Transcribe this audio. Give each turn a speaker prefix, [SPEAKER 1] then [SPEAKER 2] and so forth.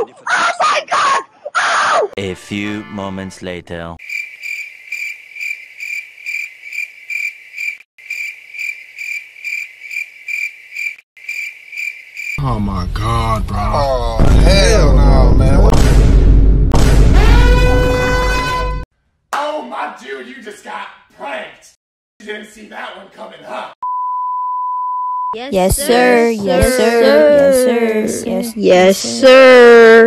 [SPEAKER 1] Oh my god! Oh!
[SPEAKER 2] A few moments later.
[SPEAKER 3] Oh my god, bro.
[SPEAKER 4] Oh, hell no, man.
[SPEAKER 5] Oh, my dude, you just got pranked. You didn't see that one coming, huh?
[SPEAKER 1] Yes, sir. Yes, sir. Yes, sir.
[SPEAKER 6] Yes, sir.